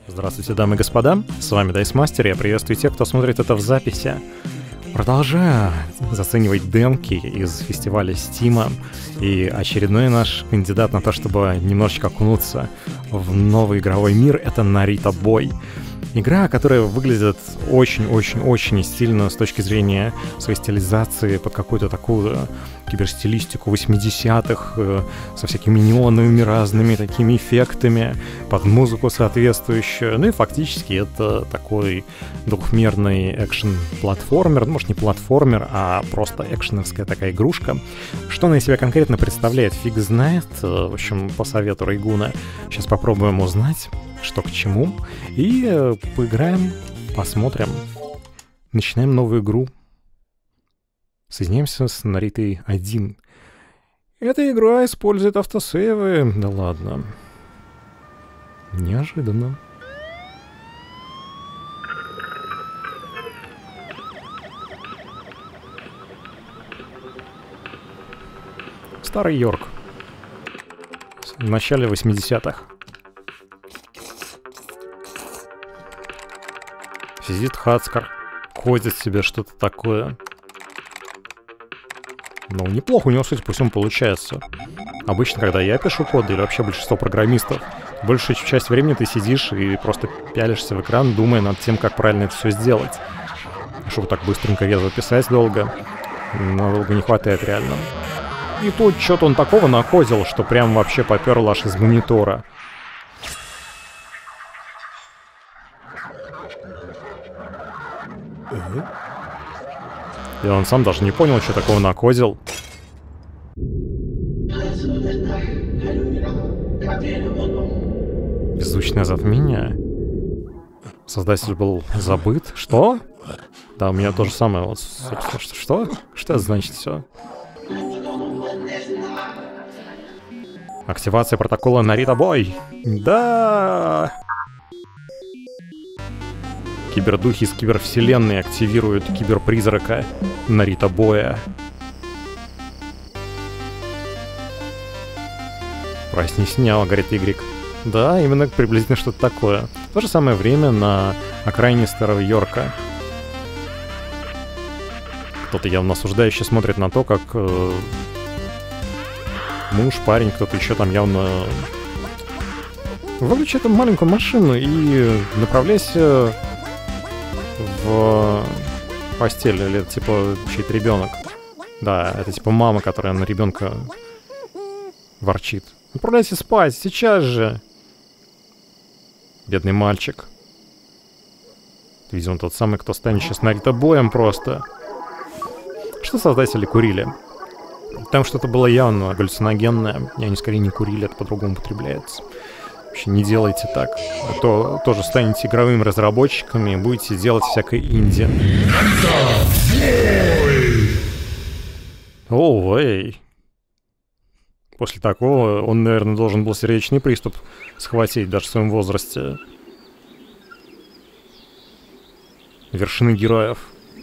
Здравствуйте, дамы и господа, с вами Дайсмастер, я приветствую тех, кто смотрит это в записи. Продолжаю заценивать демки из фестиваля Стима, и очередной наш кандидат на то, чтобы немножечко окунуться в новый игровой мир, это Narita Boy. Игра, которая выглядит очень-очень-очень стильно с точки зрения своей стилизации под какую-то такую киберстилистику 80-х, со всякими неоновыми разными такими эффектами, под музыку соответствующую. Ну и фактически это такой двухмерный экшен-платформер, ну, может не платформер, а просто экшеновская такая игрушка. Что она из себя конкретно представляет, фиг знает. В общем, по совету Райгуна сейчас попробуем узнать, что к чему, и поиграем, посмотрим. Начинаем новую игру. Соединяемся с Наритой 1. Эта игра использует автосейвы. Да ладно. Неожиданно. Старый Йорк. В начале 80-х. Сидит Хацкар, ходит себе что-то такое. Ну, неплохо у него, судя по всему, получается. Обычно, когда я пишу код, или вообще большинство программистов, большую часть времени ты сидишь и просто пялишься в экран, думая над тем, как правильно это все сделать. Чтобы так быстренько резво писать долго, надолго не хватает реально. И тут что-то он такого накодил, что прям вообще попёрло аж из монитора. И он сам даже не понял, что такого накодил. Беззвучное затмение. Создатель был забыт. Что? Да, у меня то же самое. Вот, собственно, что? Что это значит все? Активация протокола Narita Boy. Да! Кибердухи из кибервселенной активируют киберпризрака Нарита Боя. Проснись, снял, говорит Игрик. Да, именно приблизительно что-то такое. В то же самое время на окраине Старого Йорка. Кто-то явно осуждающе смотрит на то, как муж, парень, кто-то еще там явно выключи эту маленькую машину и направляйся в постель, или это типа чей-то ребенок. Да, это типа мама, которая на ребенка ворчит. Отправляйся спать, сейчас же. Бедный мальчик. Видимо, тот самый, кто станет сейчас Нарита Боем просто. Что создатели курили? Там что-то было явно галлюциногенное. И они скорее не курили, это по-другому употребляется. Вообще не делайте так. А то тоже станете игровыми разработчиками и будете делать всякое инди. Оу, эй. После такого он, наверное, должен был сердечный приступ схватить даже в своем возрасте. Вершины героев.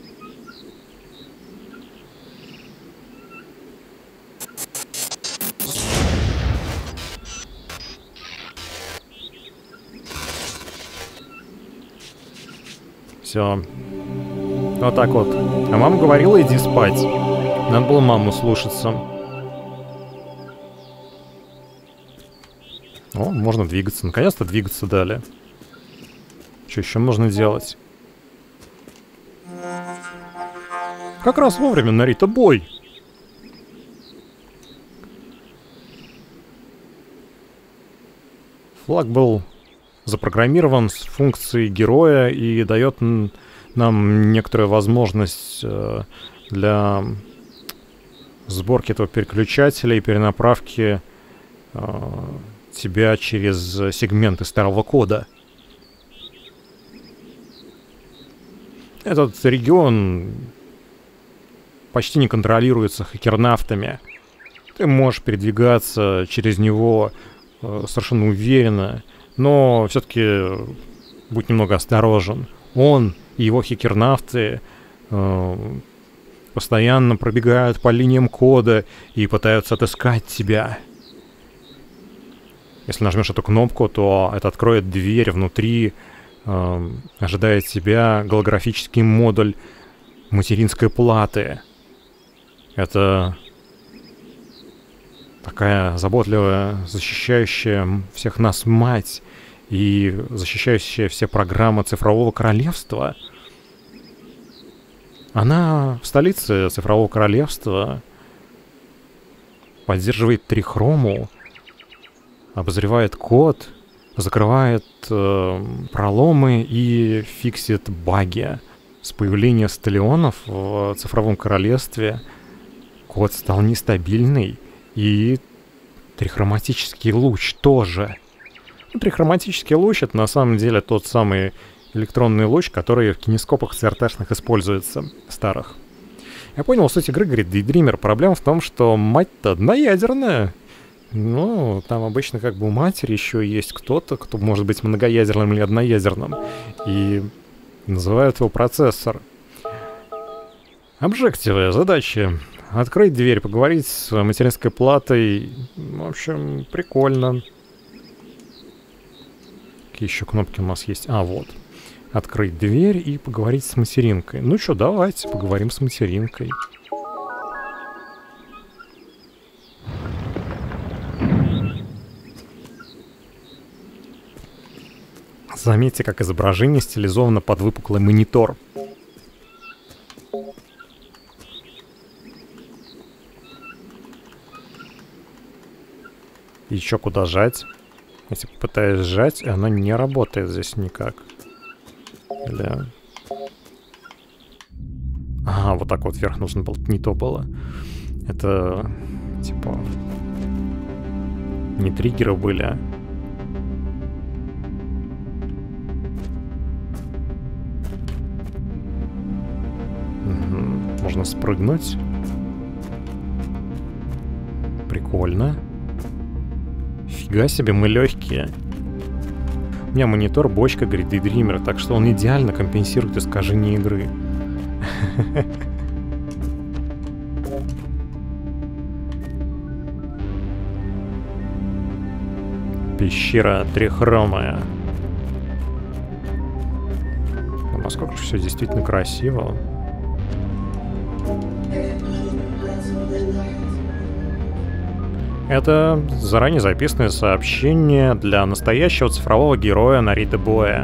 Все. Вот так вот. А мама говорила, иди спать. Надо было маму слушаться. О, можно двигаться. Наконец-то двигаться дали. Что еще можно делать? Как раз вовремя, Нарита Бой. Флаг был запрограммирован с функцией героя и дает нам некоторую возможность для сборки этого переключателя и перенаправки тебя через сегменты старого кода. Этот регион почти не контролируется хакернафтами. Ты можешь передвигаться через него совершенно уверенно, но все-таки будь немного осторожен. Он и его хакернафты постоянно пробегают по линиям кода и пытаются отыскать тебя. Если нажмешь эту кнопку, то это откроет дверь внутри, ожидает тебя голографический модуль материнской платы. Это такая заботливая, защищающая всех нас мать и защищающая все программы цифрового королевства. Она в столице цифрового королевства поддерживает трихрому, обозревает код, закрывает проломы и фиксит баги. С появлением сталионов в цифровом королевстве код стал нестабильный, и трихроматический луч тоже. Трихроматический луч — это на самом деле тот самый электронный луч, который в кинескопах CRT-шных используется, старых. Я понял суть игры, говорит Daydreamer. Проблема в том, что мать-то одноядерная. Ну, там обычно как бы у матери еще есть кто-то, кто может быть многоядерным или одноядерным. И называют его процессор. Объективы, задачи. Открыть дверь, поговорить с материнской платой. В общем, прикольно. Какие еще кнопки у нас есть? А, вот. Открыть дверь и поговорить с материнкой. Ну что, давайте поговорим с материнкой. Заметьте, как изображение стилизовано под выпуклый монитор. Еще куда жать? Если попытаюсь сжать, она не работает здесь никак. Или... Ага, вот так вот вверх нужно было. Не то было. Это... типа... Не триггеры были, а... Угу. Можно спрыгнуть. Прикольно. Фига себе, мы легкие. У меня монитор бочка, говорит Daydreamer, так что он идеально компенсирует искажение игры. Пещера трихромая. Насколько же все действительно красиво. Это заранее записанное сообщение для настоящего цифрового героя Нариты Боя.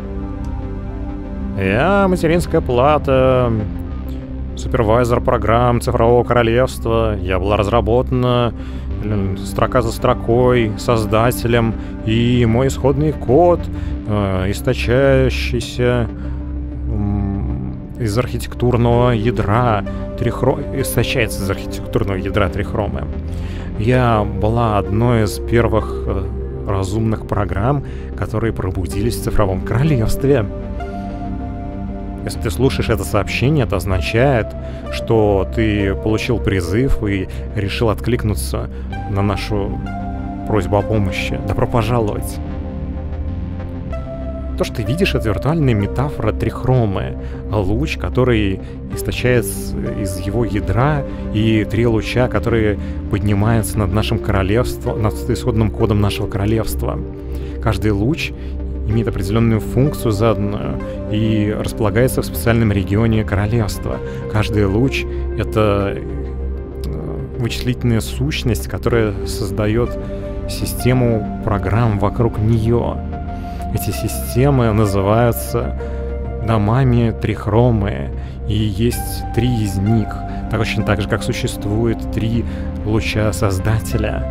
Я материнская плата, супервайзер программ цифрового королевства. Я была разработана строка за строкой создателем, и мой исходный код, источающийся из архитектурного ядра истощается из архитектурного ядра трихромы. Я была одной из первых разумных программ, которые пробудились в цифровом королевстве. Если ты слушаешь это сообщение, это означает, что ты получил призыв и решил откликнуться на нашу просьбу о помощи. Добро пожаловать! То, что ты видишь, это виртуальная метафора трихромы. Луч, который источается из его ядра, и три луча, которые поднимаются над нашим королевством, над исходным кодом нашего королевства. Каждый луч имеет определенную функцию заданную и располагается в специальном регионе королевства. Каждый луч — это вычислительная сущность, которая создает систему программ вокруг нее. Эти системы называются домами трихромы, и есть 3 из них, точно так же, как существует 3 луча Создателя.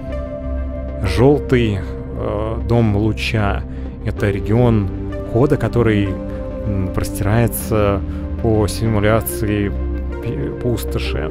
Желтый дом луча — это регион кода, который простирается по симуляции пустоши.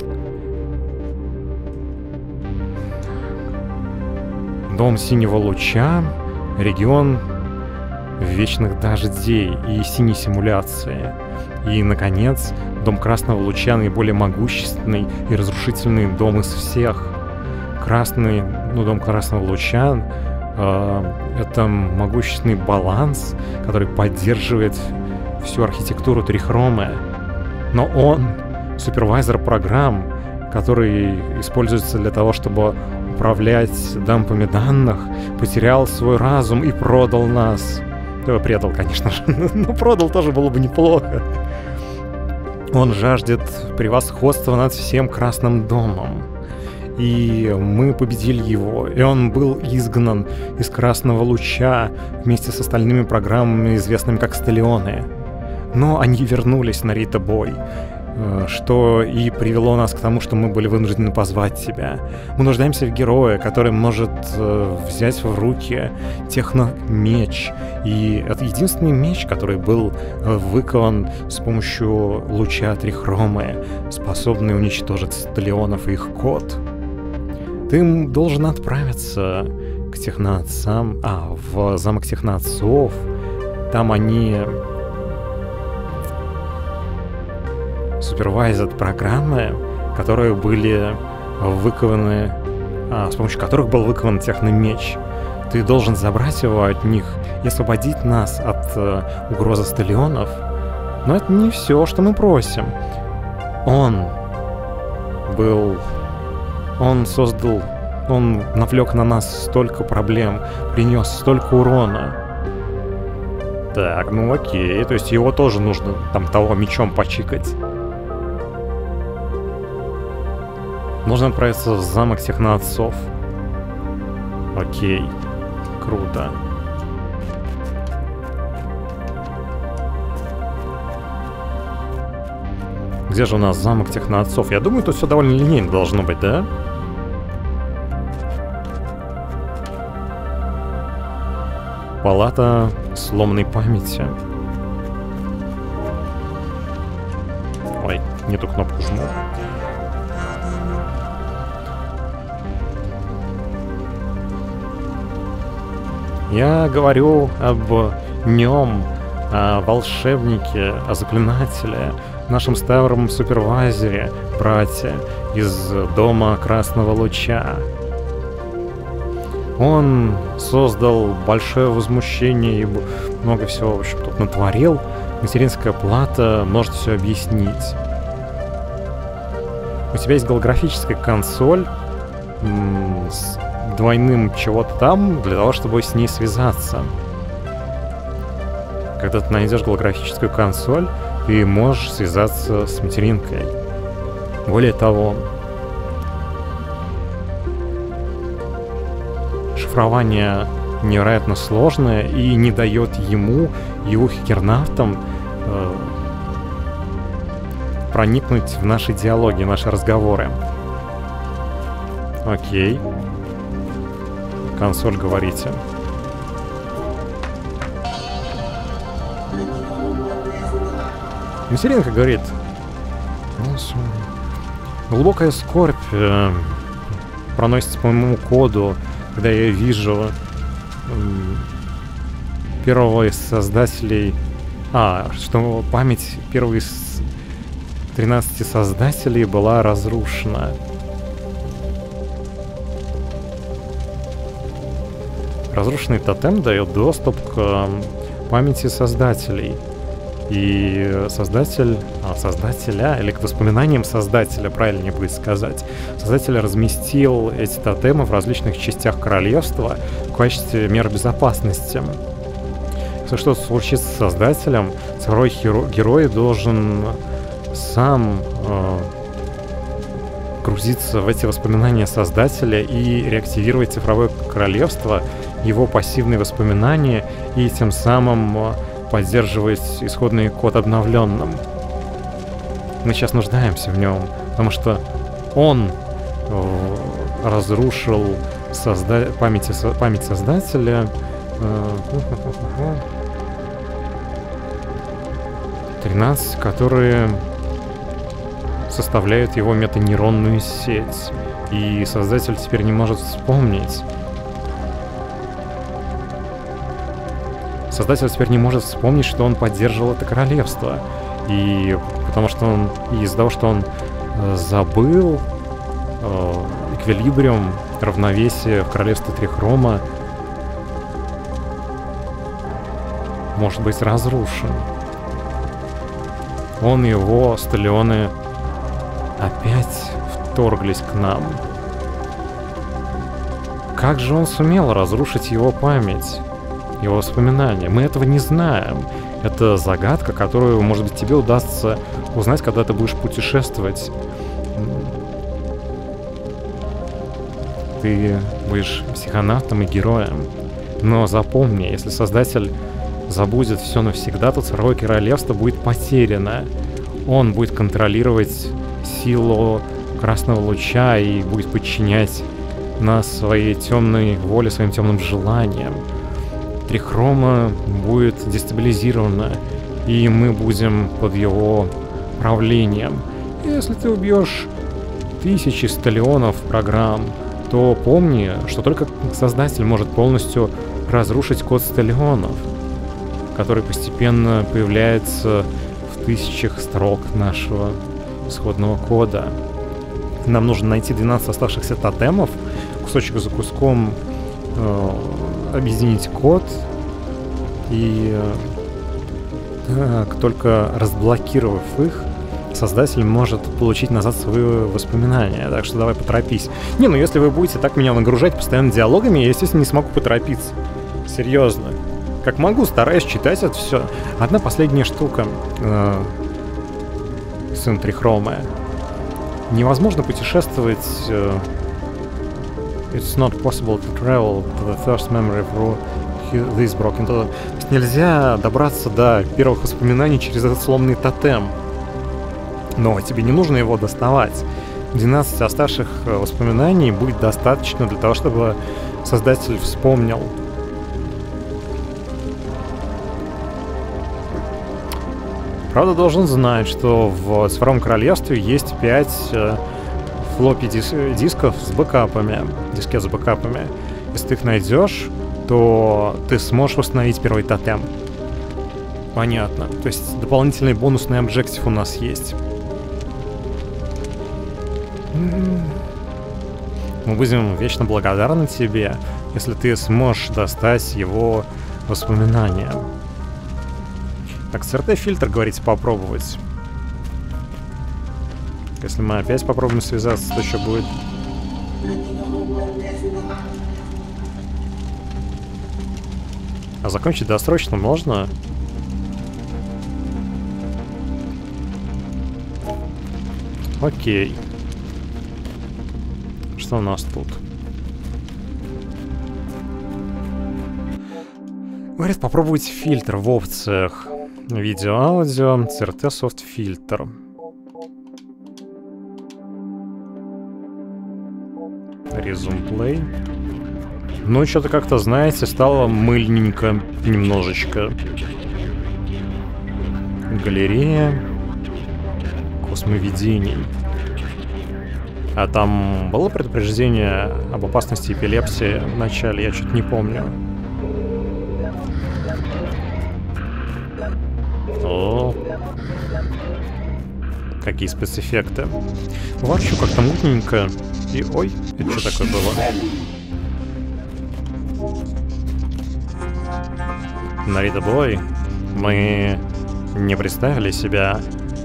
Дом синего луча — регион вечных дождей и синей симуляции. И, наконец, дом красного луча — наиболее могущественный и разрушительный дом из всех. Дом красного луча это могущественный баланс, который поддерживает всю архитектуру трихромы. Но он супервайзер программ, который используется для того, чтобы управлять дампами данных, потерял свой разум и продал нас. Предал, конечно же, но продал тоже было бы неплохо. Он жаждет превосходства над всем Красным домом. И мы победили его, и он был изгнан из Красного луча вместе с остальными программами, известными как Стеллионы. Но они вернулись на Рита-бой, что и привело нас к тому, что мы были вынуждены позвать тебя. Мы нуждаемся в герое, который может взять в руки техномеч. И это единственный меч, который был выкован с помощью луча Трихромы, способный уничтожить Стеллионов и их код. Ты должен отправиться к техноотцам, в замок техноотцов. Там они супервайзят программы, которые были выкованы, с помощью которых был выкован техномеч. Ты должен забрать его от них и освободить нас от угрозы Стеллионов. Но это не все, что мы просим. Он навлек на нас столько проблем, принес столько урона. Так, ну окей, то есть его тоже нужно там того мечом почикать. Нужно отправиться в замок техноотцов. Окей, круто. Где же у нас замок техноотцов? Я думаю, тут все довольно линейно должно быть, да? Палата сломанной памяти. Ой, не ту кнопку жму. Я говорю об нем, о волшебнике, о заклинателе, нашем старом супервайзере, брате из Дома Красного Луча. Он создал большое возмущение и много всего, в общем, тут натворил. Материнская плата может все объяснить. У тебя есть голографическая консоль с двойным чего-то там, для того, чтобы с ней связаться. Когда ты найдешь голографическую консоль, ты можешь связаться с материнкой. Более того, шифрование невероятно сложное и не дает ему и его хакернавтам проникнуть в наши диалоги, в наши разговоры. Окей. Консоль, говорите. Материнка говорит: глубокая скорбь проносится по моему коду, когда я вижу первого из создателей... что память первого из 13 создателей была разрушена. Разрушенный тотем дает доступ к памяти создателей. И создателя, или к воспоминаниям создателя, правильнее будет сказать. Создатель разместил эти тотемы в различных частях королевства в качестве мер безопасности. Если что-то случится с создателем, цифровой герой должен сам грузиться в эти воспоминания создателя и реактивировать цифровое королевство, его пассивные воспоминания, и тем самым поддерживать исходный код обновленным. Мы сейчас нуждаемся в нем, потому что он разрушил память создателя. 13, которые составляют его метанейронную сеть. И создатель теперь не может вспомнить. Создатель теперь не может вспомнить, что он поддерживал это королевство. И потому что он... из-за того, что он забыл, эквилибриум, равновесие в королевстве Трихрома может быть разрушен. Он и его Стеллионы опять вторглись к нам. как же он сумел разрушить его память, его воспоминания? Мы этого не знаем. Это загадка, которую, может быть, тебе удастся узнать, когда ты будешь путешествовать. Ты будешь психонавтом и героем. Но запомни, если Создатель забудет все навсегда, то цифровое королевство будет потеряно. Он будет контролировать силу красного луча и будет подчинять нас своей темной воле, своим темным желаниям. Трихрома будет дестабилизирована, и мы будем под его правлением. Если ты убьешь тысячи сталлионов программ, то помни, что только Создатель может полностью разрушить код сталлионов, который постепенно появляется в тысячах строк нашего исходного кода. Нам нужно найти 12 оставшихся тотемов, кусочек за куском объединить код, и только разблокировав их, Создатель может получить назад свои воспоминания. Так что давай поторопись. Не, ну если вы будете так меня нагружать постоянно диалогами, я, естественно, не смогу поторопиться. Серьезно. Как могу, стараюсь читать это все. Одна последняя штука. Сын Трихрома. Невозможно путешествовать... It's not possible to travel to the first memory through this broken totem. То есть нельзя добраться до первых воспоминаний через этот сломанный тотем. Но тебе не нужно его доставать. 12 оставших воспоминаний будет достаточно для того, чтобы Создатель вспомнил. Правда, должен знать, что в цифровом королевстве есть 5 флоппи дисков с бэкапами, дискет с бэкапами. Если ты их найдешь, то ты сможешь восстановить первый тотем. Понятно. То есть дополнительный бонусный объектив у нас есть. Мы будем вечно благодарны тебе, если ты сможешь достать его воспоминания. Так, CRT-фильтр, говорите, попробовать. Если мы опять попробуем связаться, то что будет? А закончить досрочно можно? Окей. Что у нас тут? Говорит, попробуйте фильтр в опциях. Видео-аудио, CRT софт фильтр. Resume play. Ну, что-то как-то, знаете, стало мыльненько немножечко. Галерея космовидений. А там было предупреждение об опасности эпилепсии в начале? Я что-то не помню. О, какие спецэффекты. Вообще как-то мутненько. И ой, это что такое было? Нарита Бой, мы не представили себя.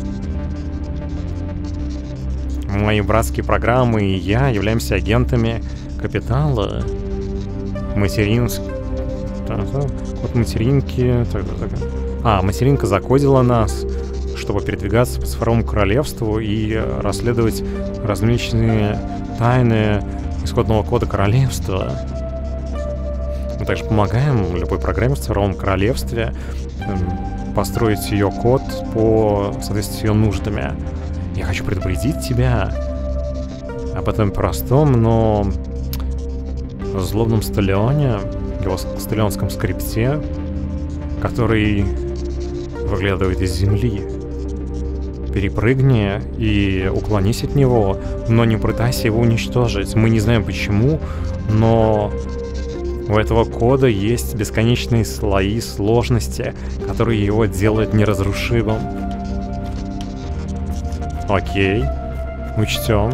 Мои братские программы и я являемся агентами Капитала. Материнск... Вот материнки... материнка закодила нас, чтобы передвигаться по цифровому королевству и расследовать различные тайны исходного кода королевства. Мы также помогаем любой программе в цифровом королевстве построить ее код по соответствии с ее нуждами. Я хочу предупредить тебя об этом простом, но злобном сталлионе, его сталлионском скрипте, который выглядывает из земли. Перепрыгни и уклонись от него, но не пытайся его уничтожить. Мы не знаем почему, но у этого кода есть бесконечные слои сложности, которые его делают неразрушимым. Окей, учтем.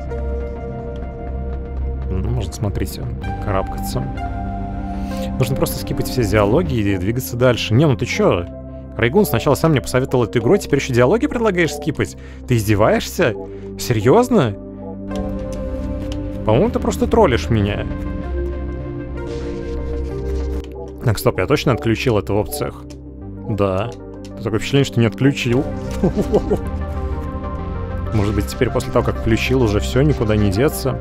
Можно, смотрите, карабкаться. Нужно просто скипать все диалоги и двигаться дальше. Не, ну ты чё? Райгун сначала сам мне посоветовал эту игру, теперь еще диалоги предлагаешь скипать? Ты издеваешься? Серьезно? По-моему, ты просто троллишь меня. Так, стоп, я точно отключил это в опциях? Да. Такое впечатление, что не отключил. Может быть, теперь после того, как включил, уже все, никуда не деться?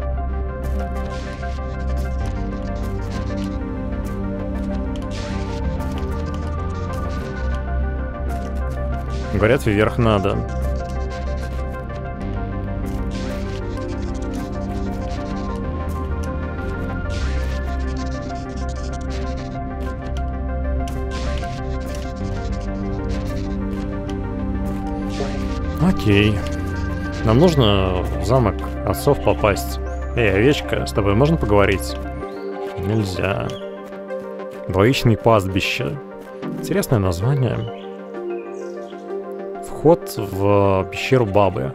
Говорят, вверх надо. Окей. Нам нужно в замок отцов попасть. Эй, овечка, с тобой можно поговорить? Нельзя. Двоичные пастбища. Интересное название. Вход в пещеру бабы.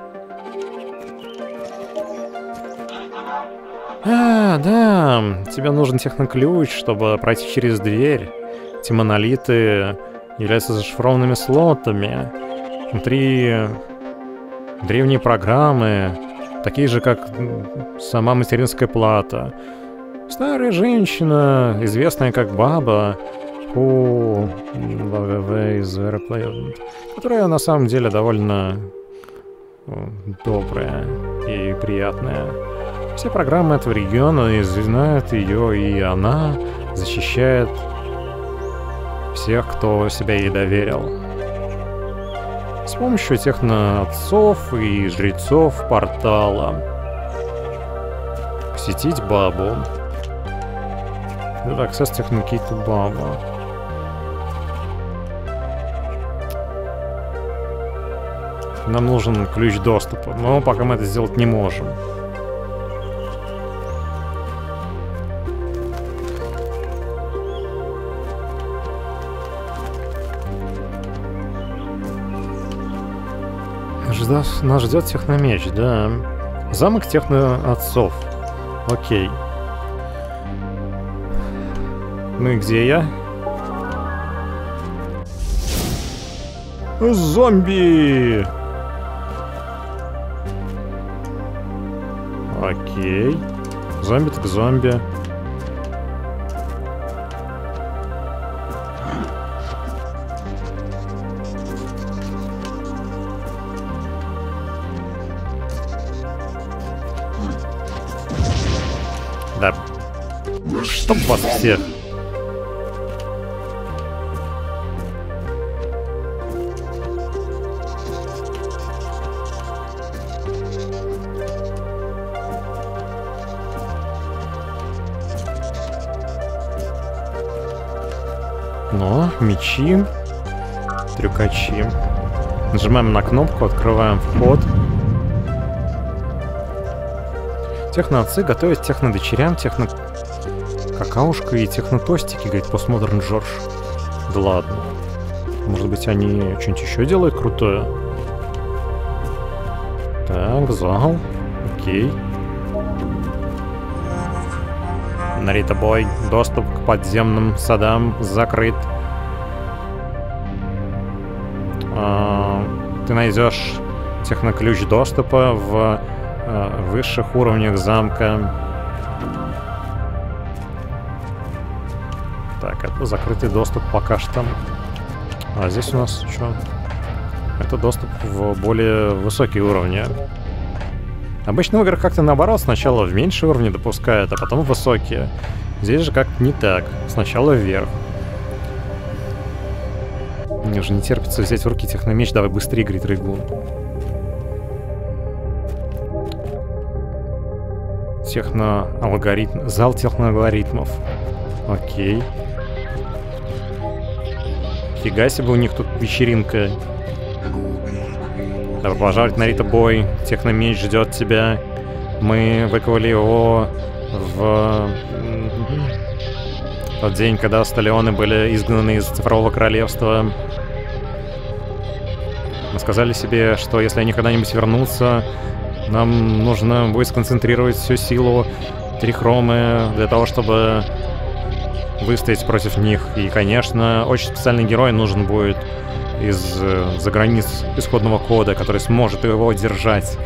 А, да. Тебе нужен техноключ, чтобы пройти через дверь. Эти монолиты являются зашифрованными слотами. Внутри древние программы, такие же, как сама материнская плата. Старая женщина, известная как Баба, которая на самом деле довольно добрая и приятная. Все программы этого региона знают ее, и она защищает всех, кто себя ей доверил. С помощью техноотцов и жрецов портала. Посетить бабу. Это аксесс технокита баба. Нам нужен ключ доступа, но пока мы это сделать не можем. Нас ждет техномеч, да. Замок техноотцов. Окей. Ну и где я? Зомби! Окей. Зомби так зомби. Да. Чтоб вас всех. Ну, мечи, трюкачи. Нажимаем на кнопку, открываем вход. Техноотцы готовят технодочерям, технокакаушка и технотостики, говорит постмодерн Джордж. Да ладно. Может быть, они что-нибудь еще делают крутое? Так, зал. Окей. Нарита Бой. Доступ к подземным садам закрыт. Ты найдешь техноключ доступа в высших уровнях замка. Так, это закрытый доступ пока что. А здесь у нас что? Это доступ в более высокие уровни. Обычно в играх как-то наоборот, сначала в меньшие уровни допускают, а потом в высокие. Здесь же как-то не так. Сначала вверх. Мне уже не терпится взять в руки техномеч. Давай быстрее, говорит Рейгун. Техноалгоритм. Зал техноалгоритмов. Окей. Фига себе, у них тут вечеринка. Добро пожаловать, Нарита Бой. Техномеч ждет тебя. Мы выковали его в тот день, когда Сталионы были изгнаны из Цифрового Королевства. Мы сказали себе, что если они когда-нибудь вернутся, нам нужно будет сконцентрировать всю силу Трихромы для того, чтобы выстоять против них. И, конечно, очень специальный герой нужен будет из-за границ исходного кода, который сможет его держать.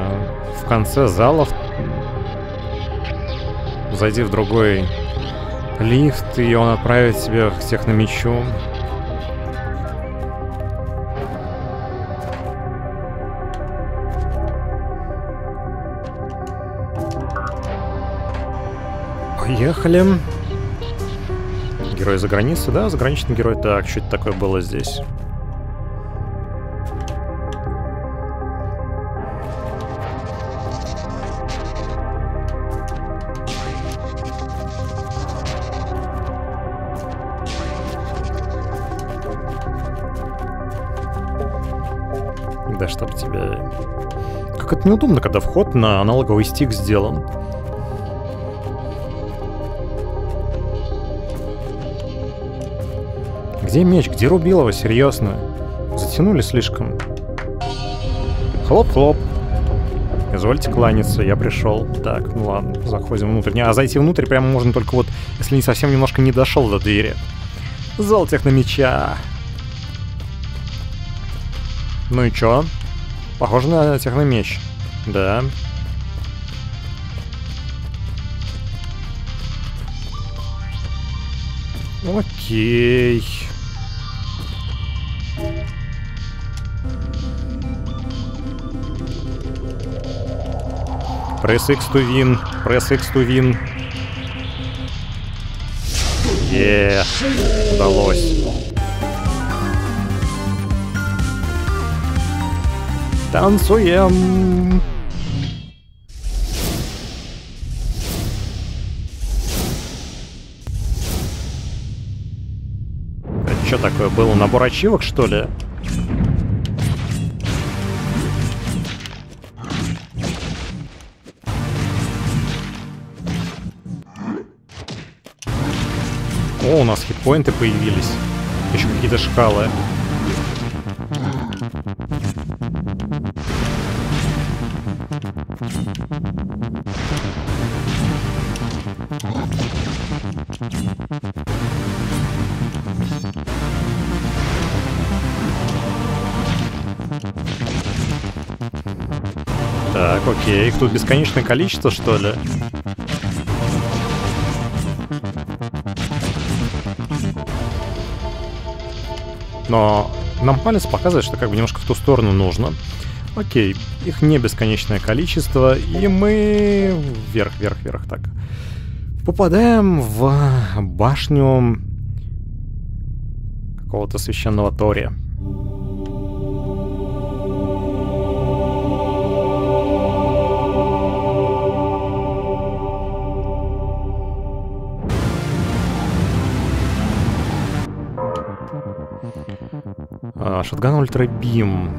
В конце залов зайди в другой лифт, и он отправит себя к техномечу. Поехали. Герой за границей, да? Заграничный герой. Так, что это такое было здесь? Да чтоб тебя... Как это неудобно, когда вход на аналоговый стик сделан. Где меч? Где Рубилова? Серьезно? Затянули слишком. Хлоп-хлоп. Извольте кланяться, я пришел. Так, ну ладно, заходим внутрь. А зайти внутрь прямо можно только вот, если не совсем немножко не дошел до двери. Зал техномеча. Ну и чё? Похоже на техномеч. Да. Окей. Press X to win. Press X to win. Удалось. Танцуем. Это что такое было? Набор ачивок, что ли? О, у нас хитпоинты появились. Еще какие-то шкалы. Так, окей. Их тут бесконечное количество, что ли? Но нам палец показывает, что как бы немножко в ту сторону нужно. Окей, их не бесконечное количество, и мы вверх, вверх, вверх, так. Попадаем в башню какого-то священного Тори. Шотган Ультра Бим.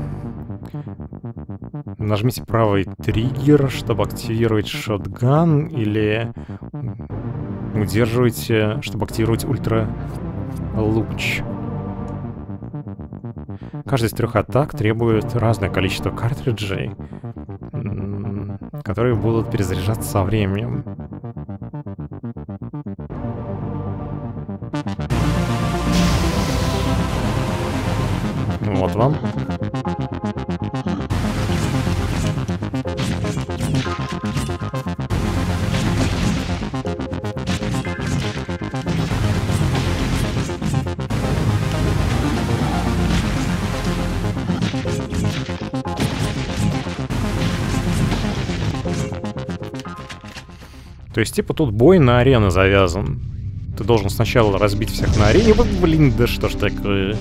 Нажмите правый триггер, чтобы активировать шотган, или удерживайте, чтобы активировать ультра луч. Каждая из 3 атак требует разное количество картриджей, которые будут перезаряжаться со временем. Вот вам. То есть, типа, тут бой на арену завязан. Ты должен сначала разбить всех на арене. Вот, блин, да что ж такое...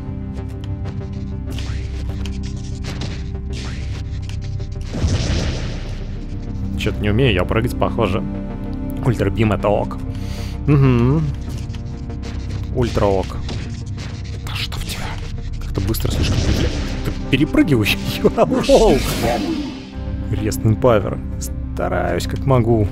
Что-то не умею я прыгать, похоже. Ультрабим — это ок. Угу. Ультра ок. А что в тебя? Как-то быстро слишком... Ты перепрыгиваешь? Рестный павер. Стараюсь как могу.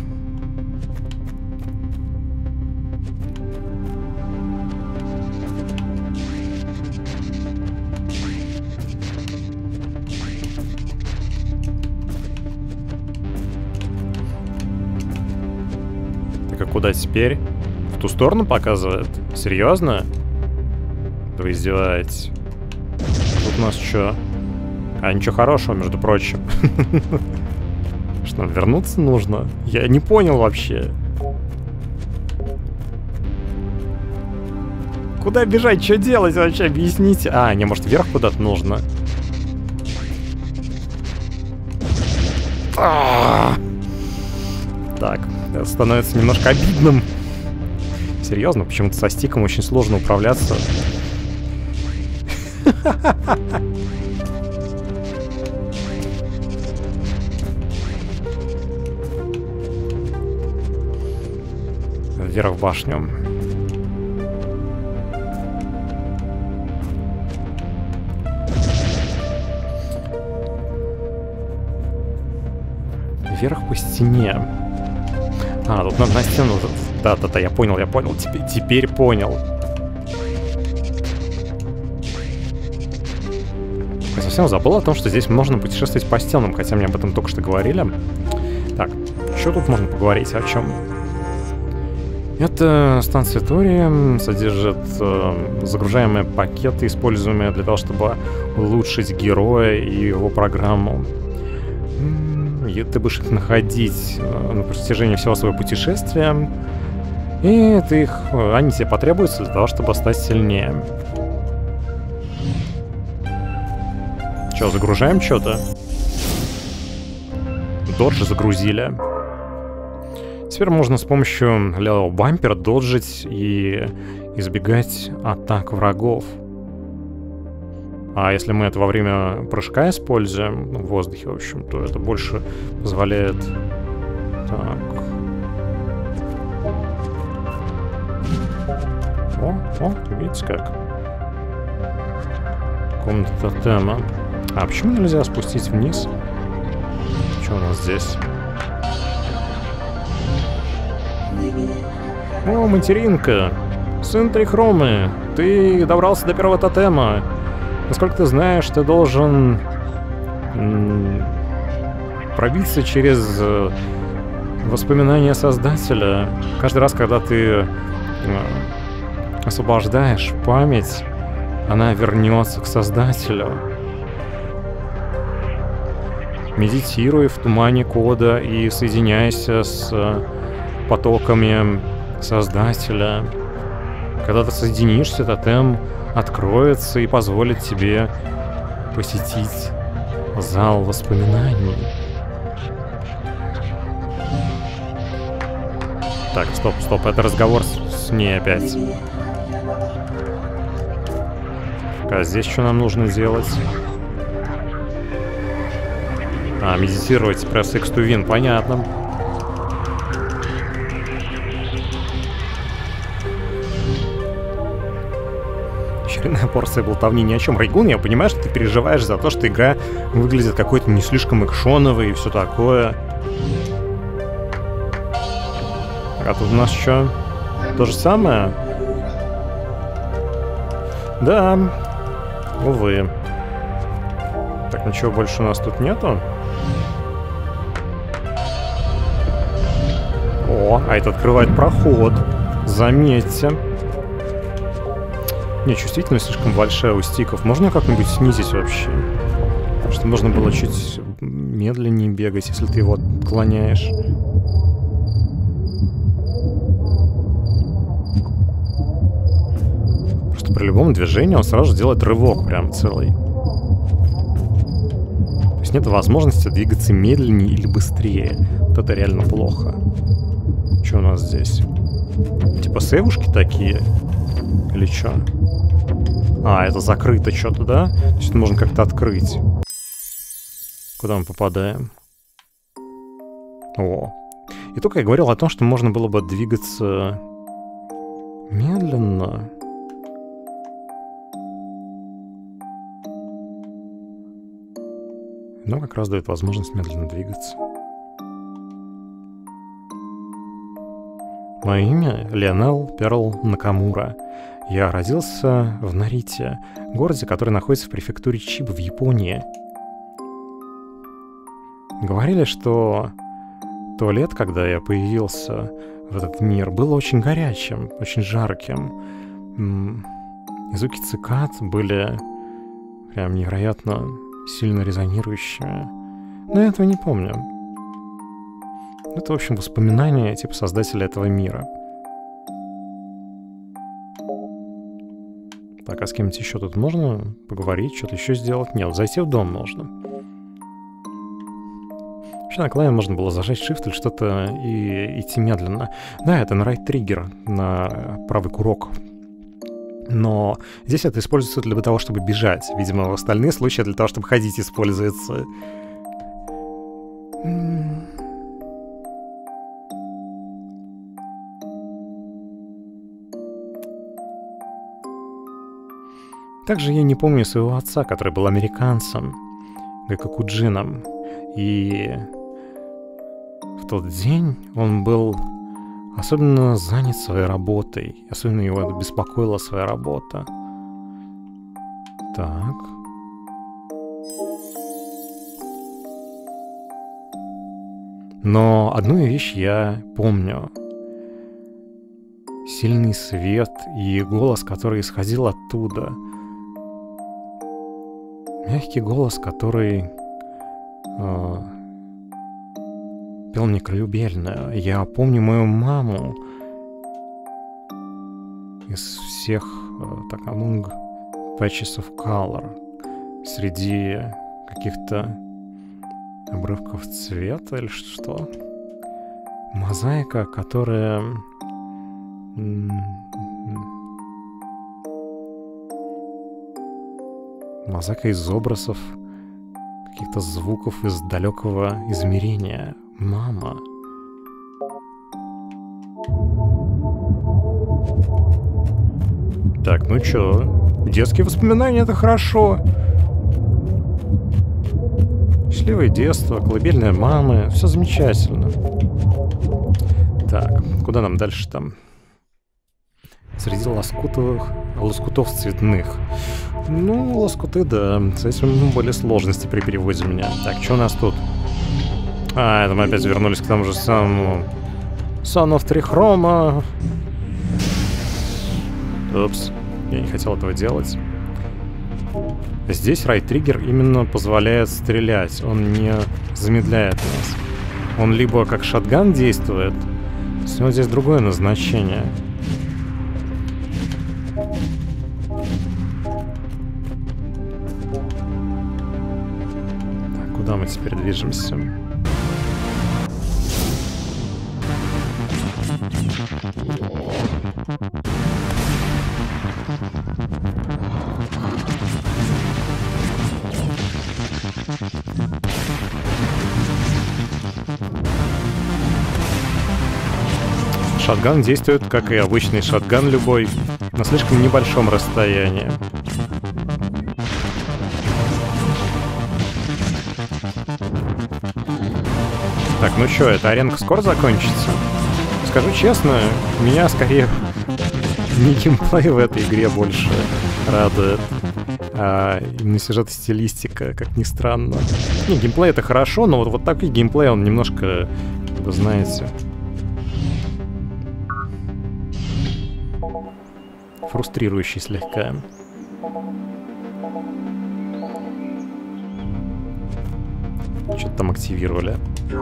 Куда теперь? В ту сторону показывает? Серьезно? Да вы издеваетесь. Тут у нас что? А ничего хорошего, между прочим. Что, вернуться нужно? Я не понял вообще. Куда бежать? Что делать вообще? Объясните. А, не, может, вверх куда-то нужно? Так, это становится немножко обидным. Серьезно, почему-то со стиком очень сложно управляться. Вверх в башню. Вверх по стене. А, тут надо на стену. Да-да-да, я понял. Теперь понял. Я совсем забыл о том, что здесь можно путешествовать по стенам, хотя мне об этом только что говорили. Так, что тут можно поговорить, о чем? Эта станция Тори содержит загружаемые пакеты, используемые для того, чтобы улучшить героя и его программу. И ты будешь их находить на протяжении всего своего путешествия. И они тебе потребуются для того, чтобы стать сильнее. Че, загружаем что-то? Доджи загрузили. Теперь можно с помощью левого бампера доджить и избегать атак врагов. А если мы это во время прыжка используем, в воздухе, в общем, то это больше позволяет... Так... О, видите как? Комната тотема. А почему нельзя спустить вниз? Что у нас здесь? О, материнка! Сын Трихромы! Ты добрался до первого тотема! Насколько ты знаешь, ты должен пробиться через воспоминания Создателя. Каждый раз, когда ты освобождаешь память, она вернется к Создателю. Медитируй в тумане кода и соединяйся с потоками Создателя. Когда ты соединишься, тотем откроется и позволит тебе посетить зал воспоминаний. Так, стоп, это разговор с ней опять. А здесь что нам нужно делать? А, медитировать, press X to win, понятно. Очередная порция болтовни ни о чем. Райгун, я понимаю, что ты переживаешь за то, что игра выглядит какой-то не слишком экшоновой и все такое. А тут у нас что? То же самое? Да. Увы. Так, ничего больше у нас тут нету. О, а это открывает проход. Заметьте. Не, чувствительность слишком большая у стиков. Можно как-нибудь снизить вообще? Чтобы можно было чуть медленнее бегать, если ты его отклоняешь. Просто при любом движении он сразу же делает рывок прям целый. То есть нет возможности двигаться медленнее или быстрее. Вот это реально плохо. Что у нас здесь? Типа сейвушки такие? Или что? А, это закрыто что-то, да? То есть это можно как-то открыть. Куда мы попадаем? О. И только я говорил о том, что можно было бы двигаться медленно. Но как раз дает возможность медленно двигаться. Мое имя Лионел Перл Накамура. Я родился в Нарите, городе, который находится в префектуре Чиба в Японии. Говорили, что туалет, когда я появился в этот мир, был очень горячим, очень жарким. И звуки цикад были прям невероятно сильно резонирующими. Но я этого не помню. Это, в общем, воспоминания типа создателя этого мира. Так, а с кем-нибудь еще тут можно поговорить, что-то еще сделать? Нет, зайти в дом можно. Вообще на клаве можно было зажать Shift или что-то и идти медленно. Да, это на right триггер, на правый курок. Но здесь это используется для того, чтобы бежать. Видимо, в остальные случаи для того, чтобы ходить, используется. Также я не помню своего отца, который был американцем, гайкокуджином. И в тот день он был особенно занят своей работой. Особенно его беспокоила своя работа. Так. Но одну вещь я помню. Сильный свет и голос, который исходил оттуда. Мягкий голос, который пел мне колыбельную. Я помню мою маму из всех так, among patches of color, среди каких-то обрывков цвета или что. Мозаика, которая мозаика из образов, каких-то звуков из далекого измерения. Мама. Так, ну чё? Детские воспоминания — это хорошо. Счастливое детство, колыбельная мамы. Все замечательно. Так, куда нам дальше там? Среди лоскутов цветных. Ну, лоскуты, да. С этим были сложности при переводе у меня. Так, что у нас тут? А, это мы опять вернулись к тому же самому. Son of Трихрома. Упс, я не хотел этого делать. Здесь right триггер именно позволяет стрелять. Он не замедляет нас. Он либо как шотган действует, то есть здесь другое назначение. Так, куда мы теперь движемся? Шотган действует, как и обычный шотган любой, на слишком небольшом расстоянии. Так, ну чё, эта аренка скоро закончится? Скажу честно, меня скорее не геймплей в этой игре больше радует, а именно сюжет и стилистика, как ни странно. Не, геймплей это хорошо, но вот такой геймплей, он немножко, вы знаете, фрустрирующий слегка. Что-то там активировали.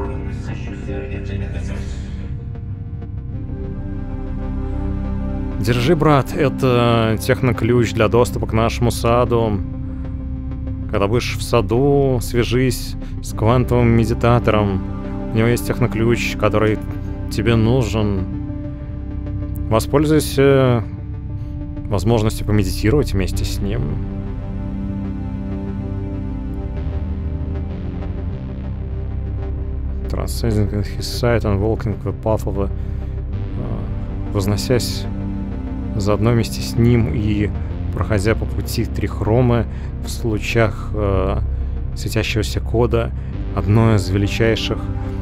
Держи, брат, это техноключ для доступа к нашему саду. Когда будешь в саду, свяжись с квантовым медитатором. У него есть техноключ, который тебе нужен. Воспользуйся возможностью помедитировать вместе с ним. Transcending his sight and walking the path of the... Возносясь заодно вместе с ним и проходя по пути Трихромы в лучах светящегося кода, одно из величайших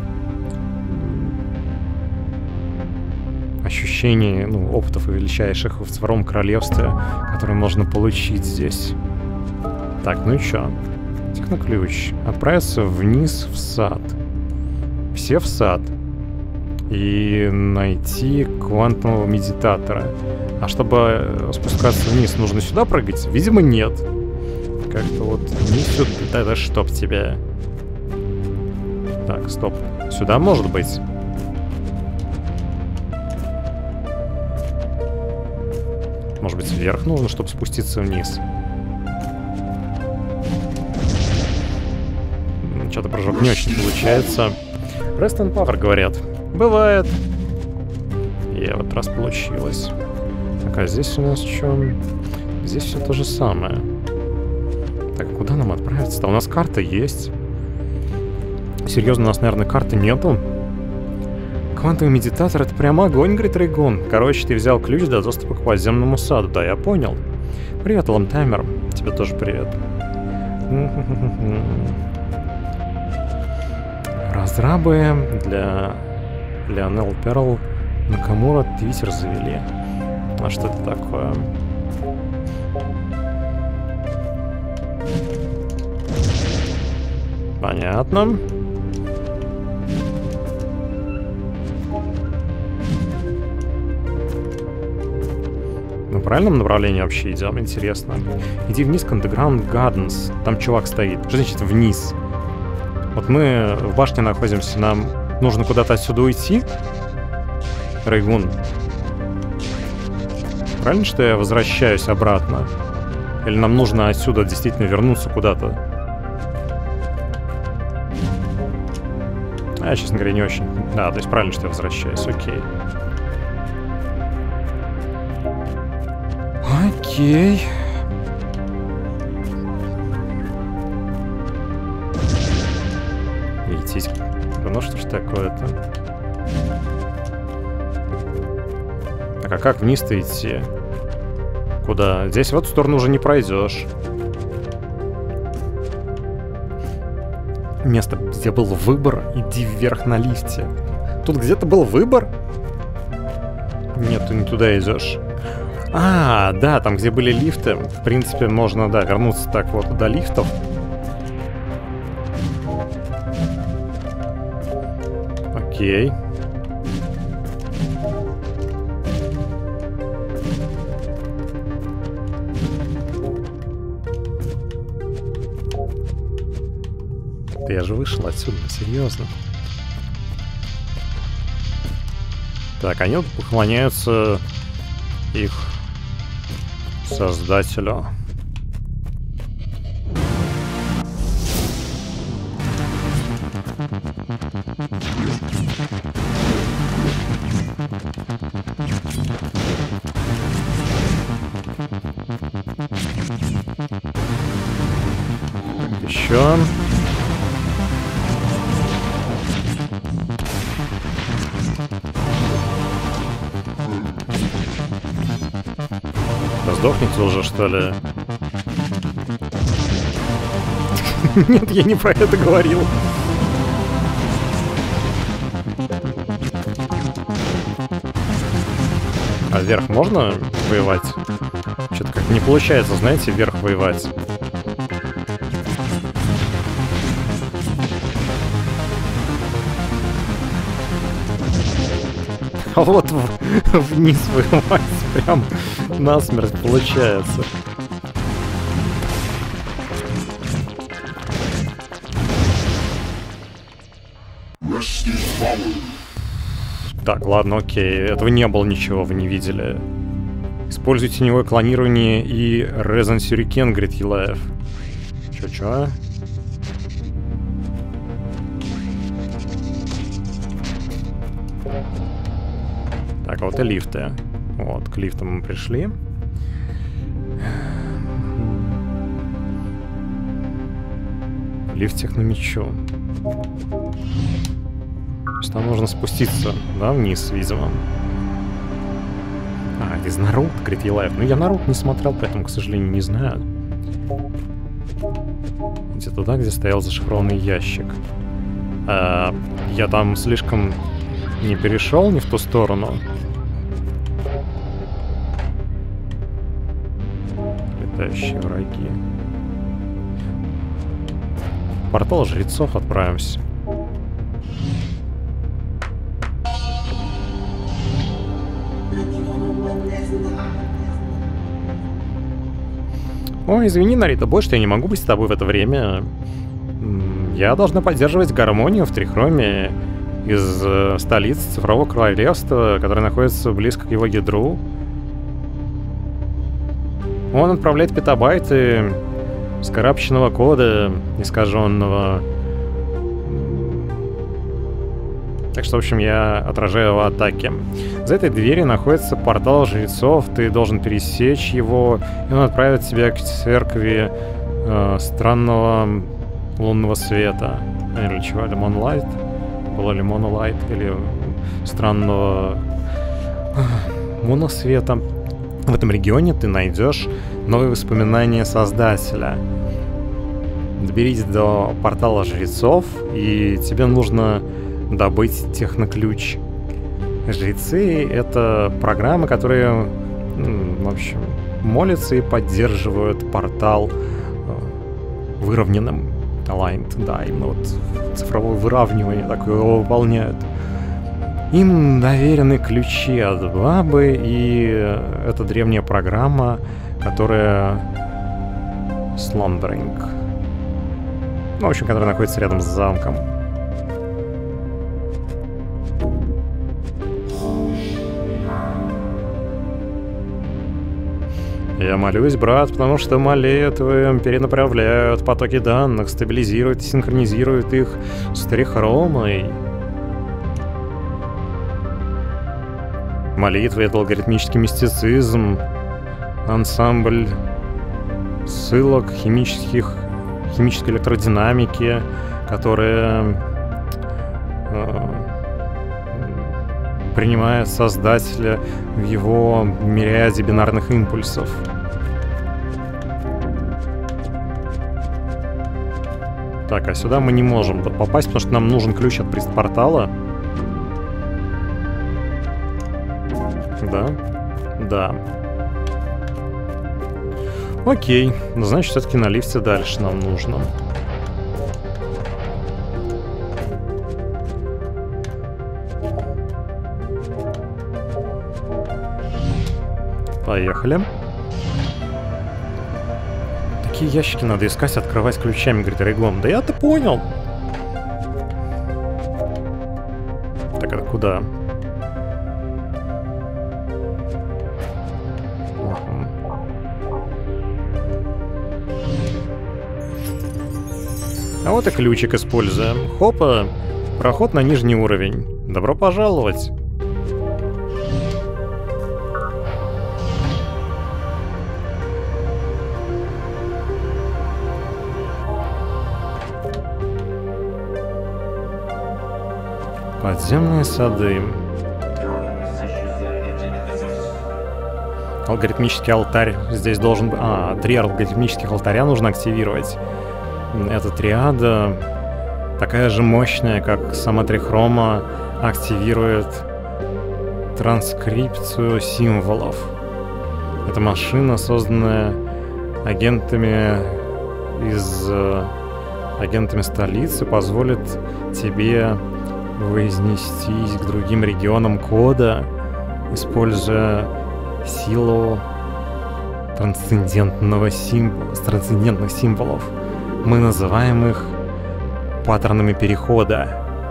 ощущений, ну, опытов и величайших в Цифровом Королевстве, которые можно получить здесь. Так, ну и чё? Техноключ. Отправиться вниз в сад. Все в сад. И найти квантового медитатора. А чтобы спускаться вниз, нужно сюда прыгать? Видимо, нет. Как-то вот не сюда, да чтоб тебя. Так, стоп. Сюда может быть? Может быть, вверх нужно, чтобы спуститься вниз. Что-то прыжок не очень получается. Rest and Power, говорят. Бывает. И в этот раз получилось. Так, а здесь у нас что? Здесь все то же самое. Так, куда нам отправиться-то? У нас карта есть. Серьезно, у нас, наверное, карты нету. Квантовый медитатор — это прямо огонь, говорит Рейгун. Короче, ты взял ключ для доступа к подземному саду. Да, я понял. Привет, Ламтаймер. Тебе тоже привет. Разрабы для Лионел Перл Накамура твиттер завели. А что это такое? Понятно. Мы в правильном направлении вообще идем? Интересно. Иди вниз к Underground Gardens. Там чувак стоит. Что значит вниз? Вот мы в башне находимся. Нам нужно куда-то отсюда уйти? Рейгун. Правильно, что я возвращаюсь обратно? Или нам нужно отсюда действительно вернуться куда-то? Я, честно говоря, не очень... Да, то есть правильно, что я возвращаюсь. Окей. Окей. Идти. Да ну что ж такое-то? Так, а как вниз-то идти? Куда? Здесь в эту сторону уже не пройдешь. Место, где был выбор, иди вверх на лифте. Тут где-то был выбор? Нет, ты не туда идешь. А, да, там, где были лифты. В принципе, можно, да, вернуться так вот до лифтов. Окей. Да я же вышел отсюда, серьезно. Так, они вот поклоняются их создателю. Еще. Сдохните уже, что ли? Нет, я не про это говорил. А вверх можно воевать? Что-то как не получается, знаете, вверх воевать. А вот вниз воевать прям насмерть получается. Так, ладно, окей. Этого не было ничего, вы не видели. Используйте теневое клонирование и Резон Сюрикен, говорит Елаев. Чё? Так, а вот и лифты. Вот, к лифтам мы пришли. Лифт техномечу. То есть там нужно спуститься, да, вниз, видимо. А, это из Наруто, говорит Елаев. Ну, я Наруто не смотрел, поэтому, к сожалению, не знаю. Где туда, где стоял зашифрованный ящик. Я там слишком не перешел, не в ту сторону. Летающие враги. В портал жрецов отправимся. Ой, извини, Нарита, больше я не могу быть с тобой в это время. Я должна поддерживать гармонию в Трихроме из столицы Цифрового Королевства, которая находится близко к его ядру. Он отправляет петабайты скорапченного кода, искаженного. Так что, в общем, я отражаю его атаки. За этой дверью находится портал жрецов. Ты должен пересечь его, и он отправит тебя к церкви странного лунного света. Или чего? Или Moonlight? Было ли Monolight? Или странного моносвета. В этом регионе ты найдешь новые воспоминания Создателя. Доберись до портала жрецов, и тебе нужно добыть техноключ. Жрецы — это программы, которые, в общем, молятся и поддерживают портал выровненным. Aligned, да, именно вот цифровое выравнивание такое его выполняют. Им доверены ключи от бабы, и это древняя программа, которая Slumbering. Ну, в общем, которая находится рядом с замком. Я молюсь, брат, потому что молитвы перенаправляют потоки данных, стабилизируют и синхронизируют их с трихромой. Молитвы — это алгоритмический мистицизм, ансамбль ссылок химической электродинамики, которая принимает Создателя в его мириаде бинарных импульсов. Так, а сюда мы не можем попасть, потому что нам нужен ключ от портала. Да? Да. Окей, значит, все-таки на лифте дальше нам нужно. Поехали. Такие ящики надо искать, открывать ключами, говорит Рейгон. Да я-то понял. Так, это куда? А вот и ключик используем. Хопа, проход на нижний уровень. Добро пожаловать. Подземные сады. Алгоритмический алтарь. Здесь должен быть... 3 алгоритмических алтаря нужно активировать. Эта триада, такая же мощная, как сама трихрома, активирует транскрипцию символов. Это машина, созданная агентами столицы, позволит тебе вознестись к другим регионам кода, используя силу трансцендентных символов. Мы называем их паттернами перехода.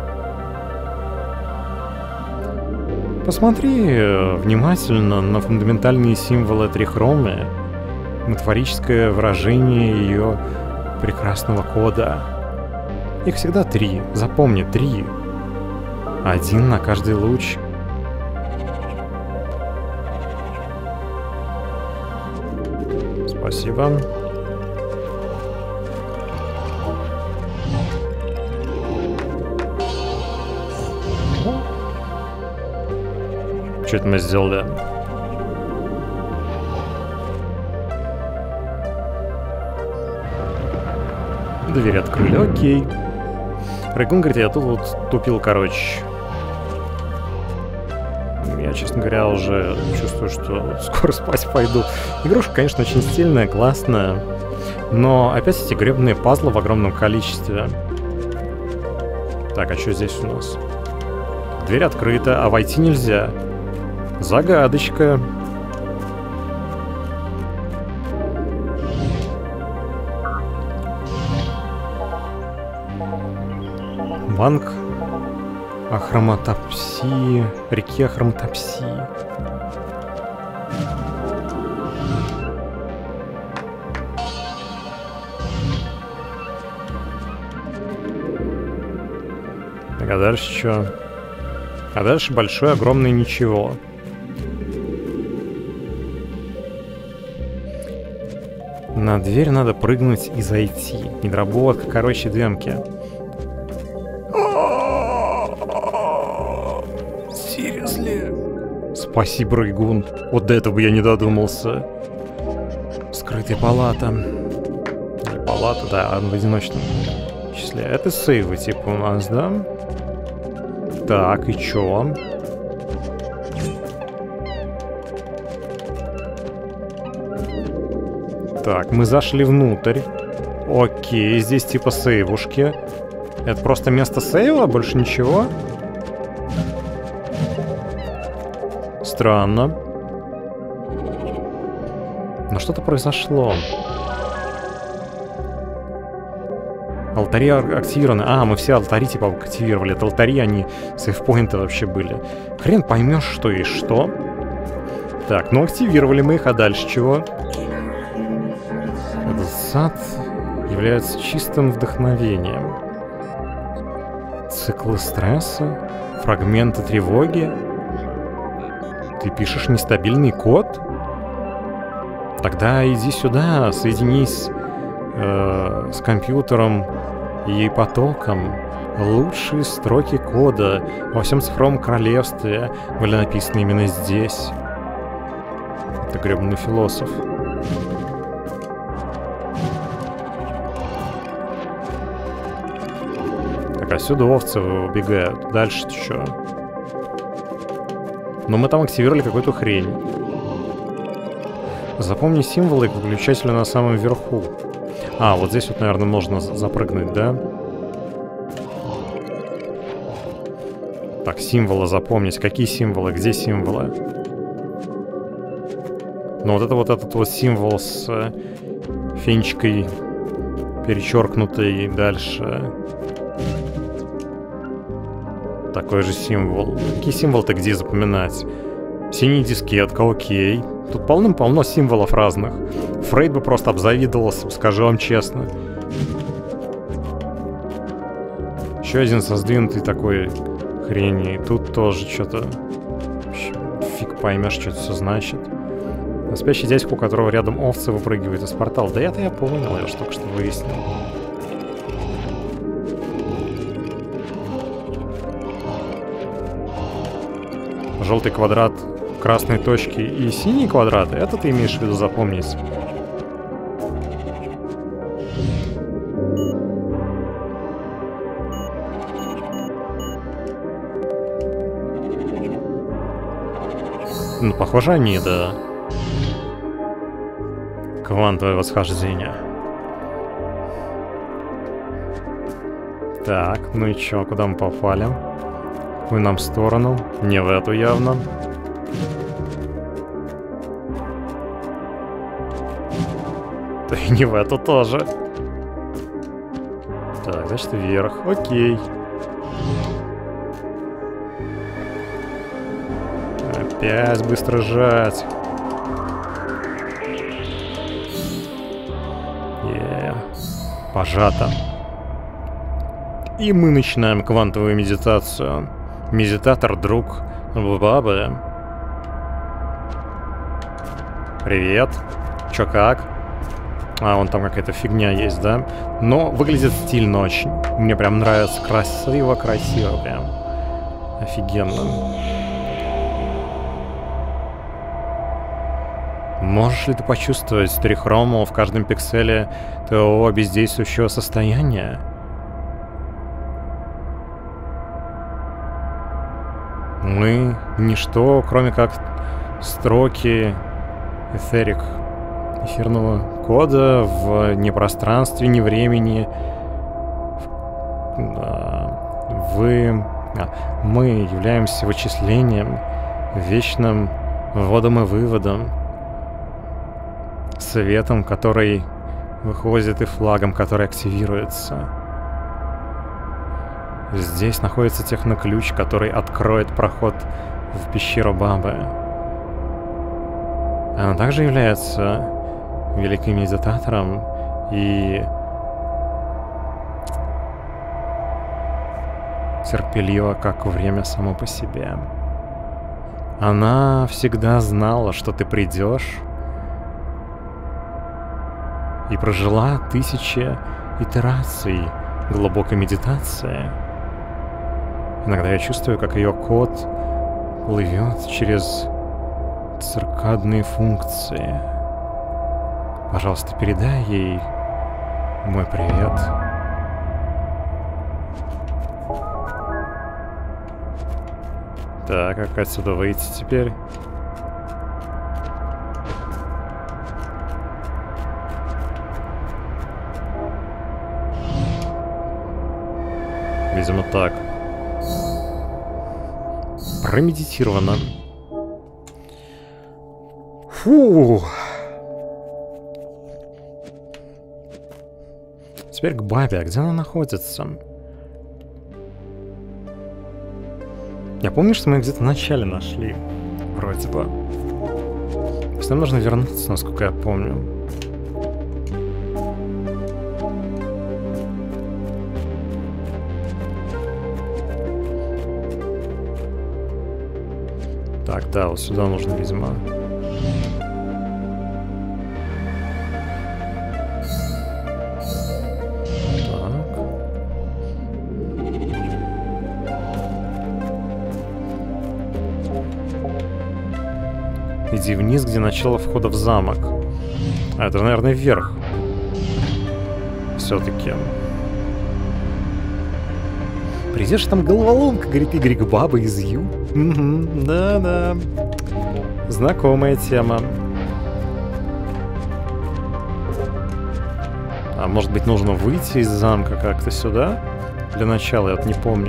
Посмотри внимательно на фундаментальные символы трихромы, метафорическое выражение ее прекрасного кода. Их всегда 3. Запомни, 3. 1 на каждый луч. Спасибо. Что это мы сделали? Дверь открыли, окей. Рейгун говорит, я тут вот тупил, короче. Я, честно говоря, уже чувствую, что скоро спать пойду. Игрушка, конечно, очень стильная, классная. Но опять эти гребаные пазлы в огромном количестве. Так, а что здесь у нас? Дверь открыта, а войти нельзя. Загадочка. Банк Ахроматопсии. Реки Ахроматопсии. Так, а дальше что? А дальше большой, огромный ничего. На дверь надо прыгнуть и зайти. Недоработка, короче, демки. Seriously? Спасибо, Райгун. Вот до этого бы я не додумался. Скрытая палата. Или палата, да, в одиночном числе. Это сейвы, типа, у нас, да? Так, и чё? Так, мы зашли внутрь. Окей, здесь типа сейвушки. Это просто место сейва? Больше ничего? Странно. Но что-то произошло. Алтари активированы. А, мы все алтари типа активировали. Это алтари, они сейвпоинты вообще были. Хрен поймешь, что и что. Так, ну активировали мы их, а дальше чего? Этот сад является чистым вдохновением. Циклы стресса, фрагменты тревоги. Ты пишешь нестабильный код? Тогда иди сюда, соединись с компьютером и потоком. Лучшие строки кода во всем цифровом королевстве были написаны именно здесь. Это гребаный философ. Так, а сюда овцы убегают. Дальше что? Но мы там активировали какую-то хрень. Запомни символы к выключателю на самом верху. А, вот здесь вот, наверное, можно запрыгнуть, да? Так, символы запомнить. Какие символы? Где символы? Ну, вот этот вот символ с фенечкой перечеркнутый дальше. Такой же символ. Какие символы-то где запоминать? Синий дискетка, окей. Тут полным-полно символов разных. Фрейд бы просто обзавидовался, скажу вам честно. Еще один со сдвинутой такой хрени. Тут тоже что-то... Фиг поймешь, что это все значит. А спящий дядька, у которого рядом овцы выпрыгивает из портала. Да я понял, я же только что выяснил. Желтый квадрат, красные точки и синие квадраты. Это ты имеешь в виду запомнить? Ну, похоже, они, да. Квантовое восхождение. Так, ну и чё, куда мы попали? В какую нам сторону? Не в эту явно. Да и не в эту тоже. Так, значит вверх. Окей. Опять быстро жать. Пожато. И мы начинаем квантовую медитацию. Медитатор, друг Бабы. Привет. Чё как? А, вон там какая-то фигня есть, да? Но выглядит стильно очень. Мне прям нравится. Красиво прям. Офигенно. Можешь ли ты почувствовать трихрому в каждом пикселе твоего бездействующего состояния? Мы ничто, кроме как строки эфирного кода в ни пространстве, ни времени. Мы являемся вычислением, вечным вводом и выводом, светом, который выходит, и флагом, который активируется. Здесь находится техноключ, который откроет проход в пещеру Бабы. Она также является великим медитатором и терпелива, как время само по себе. Она всегда знала, что ты придешь, и прожила 1000 итераций глубокой медитации. Иногда я чувствую, как ее код плывет через циркадные функции. Пожалуйста, передай ей мой привет. Так, как отсюда выйти теперь? Видимо, так. Промедитировано. Фу. Теперь к бабе. А где она находится? Я помню, что мы где-то в начале нашли. Вроде бы. То есть нам нужно вернуться, насколько я помню. Так, да, вот сюда нужно, видимо. Иди вниз, где начало входа в замок. А, это, наверное, вверх. Все-таки. Придешь, там головоломка, говорит Игорь, баба из Ю. Угу, да-да. Знакомая тема. А может быть, нужно выйти из замка как-то сюда? Для начала, я вот не помню.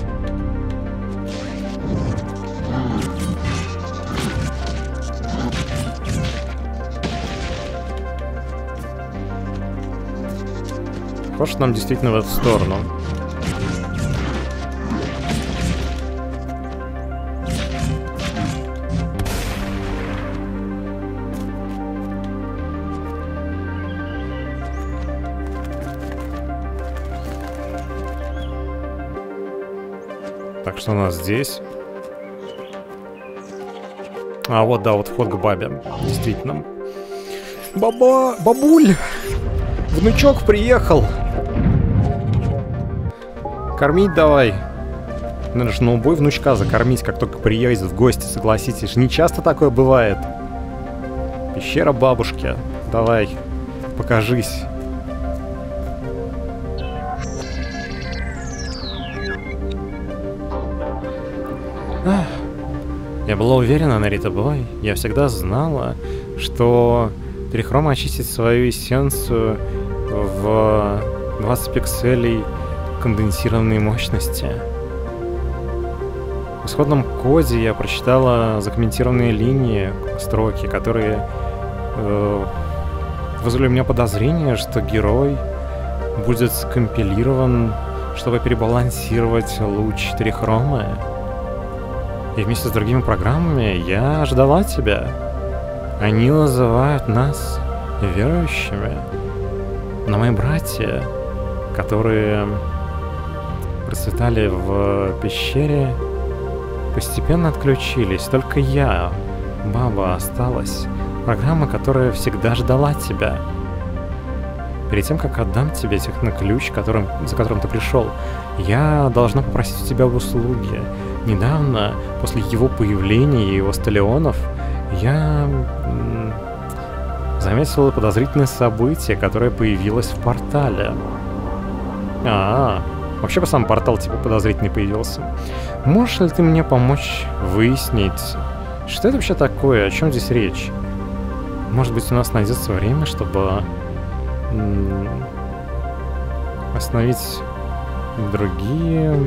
Может, нам действительно в эту сторону. Так, что у нас здесь? А, вот, да, вот вход к бабе. Действительно. Бабуль! Внучок приехал! Кормить давай. Надо же на убой внучка закормить, как только приедет в гости, согласитесь. Не часто такое бывает. Пещера бабушки. Давай, покажись. Я была уверена, Нарита Бой. Я всегда знала, что Трихром очистит свою эссенцию в 20 пикселей конденсированной мощности. В исходном коде я прочитала закомментированные линии, строки, которые вызвали у меня подозрение, что герой будет скомпилирован, чтобы перебалансировать луч Трихрома. И вместе с другими программами я ждала тебя. Они называют нас верующими. Но мои братья, которые процветали в пещере, постепенно отключились. Только я, баба, осталась. Программа, которая всегда ждала тебя. Перед тем, как отдам тебе техноключ, за которым ты пришел, я должна попросить у тебя об услуге. Недавно, после его появления и его сталионов, я заметила подозрительное событие, которое появилось в портале. Вообще по сам портал типа подозрительный появился. Можешь ли ты мне помочь выяснить, что это вообще такое, о чем здесь речь? Может быть, у нас найдется время, чтобы остановить другие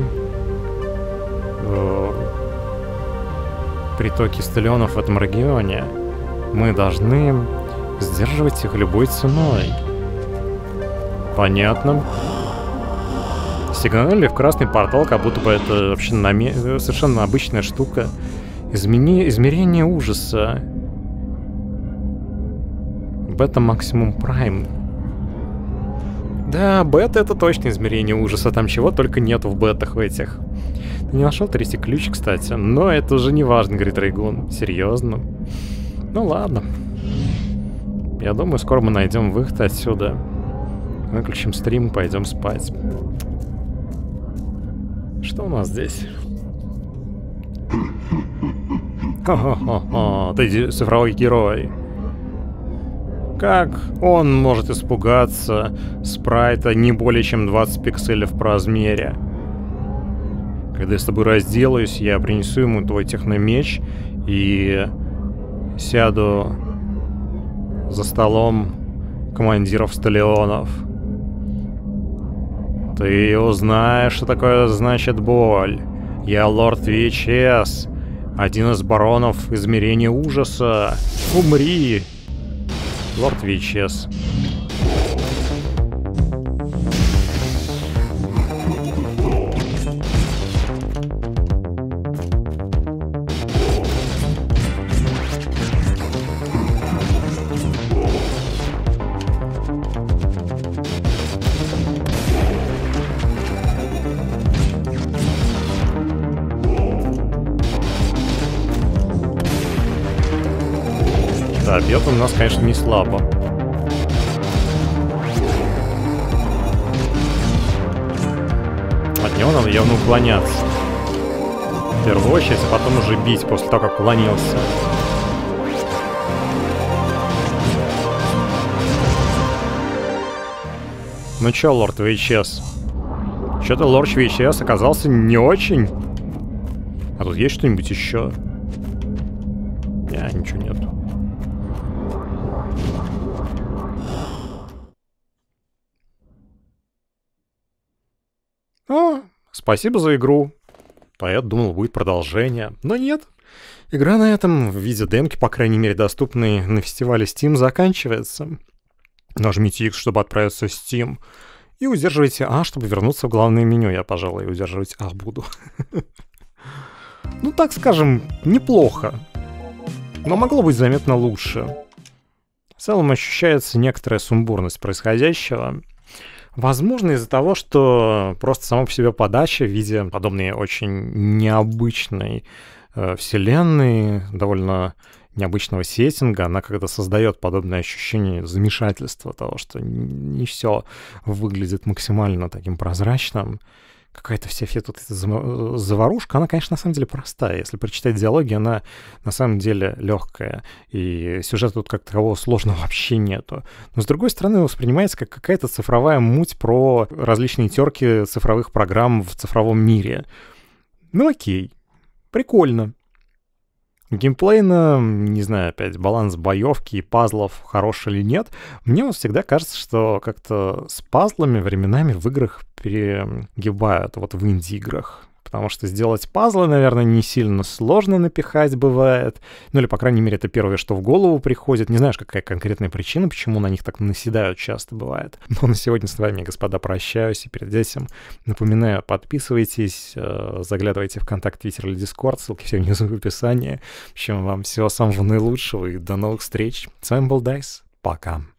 притоки сталионов в этом регионе. Мы должны сдерживать их любой ценой. Понятно. Сигналили в красный портал, как будто бы это вообще совершенно обычная штука. Измерение ужаса. Бета Максимум Прайм. Да, бета — это точно измерение ужаса, там чего только нету в бетах в этих. Ты не нашел третий ключ, кстати, но это уже не важно, говорит Рейгун. Серьезно? Ну ладно. Я думаю, скоро мы найдем выход отсюда. Выключим стрим, пойдем спать. Что у нас здесь? Хо-хо-хо-хо, ты цифровой герой. Как он может испугаться спрайта не более чем 20 пикселей по размере? Когда я с тобой разделаюсь, я принесу ему твой техномеч и сяду за столом командиров сталионов. Ты узнаешь, что такое значит боль. Я лорд VHS, один из баронов измерения ужаса. Умри, лорд VHS. Да, бьет он нас, конечно, не слабо. От него надо явно уклоняться. В первую очередь, а потом уже бить после того, как уклонился. Ну чё, лорд VHS? Чё-то лорд VHS оказался не очень. А тут есть что-нибудь еще? Ничего нету. О, спасибо за игру. А я думал, будет продолжение. Но нет. Игра на этом в виде демки, по крайней мере, доступной на фестивале Steam, заканчивается. Нажмите X, чтобы отправиться в Steam. И удерживайте А, чтобы вернуться в главное меню. Я, пожалуй, удерживать А буду. Ну, так скажем, неплохо. Но могло быть заметно лучше. В целом ощущается некоторая сумбурность происходящего. Возможно, из-за того, что просто сама по себе подача в виде подобной очень необычной вселенной, довольно необычного сеттинга, она когда создает подобное ощущение замешательства того, что не все выглядит максимально таким прозрачным. Какая-то вся тут эта заварушка, она, конечно, на самом деле простая. Если прочитать диалоги, она на самом деле легкая. И сюжета тут как такового сложного вообще нету. Но, с другой стороны, воспринимается как какая-то цифровая муть про различные терки цифровых программ в цифровом мире. Ну окей, прикольно. Геймплейно, не знаю, опять, баланс боевки и пазлов хорош или нет. Мне вот всегда кажется, что как-то с пазлами временами в играх перегибают, вот в инди-играх. Потому что сделать пазлы, наверное, не сильно сложно напихать бывает. Ну или, по крайней мере, это первое, что в голову приходит. Не знаешь, какая конкретная причина, почему на них так наседают часто бывает. Но на сегодня с вами, господа, прощаюсь. И перед этим напоминаю, подписывайтесь, заглядывайте в ВКонтакт, Твиттер или Дискорд. Ссылки все внизу в описании. В общем, вам всего самого наилучшего и до новых встреч. С вами был Дайс. Пока.